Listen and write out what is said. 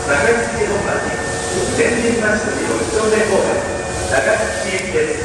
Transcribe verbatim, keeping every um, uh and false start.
高槻本町前人町よん丁目方面高槻行きです。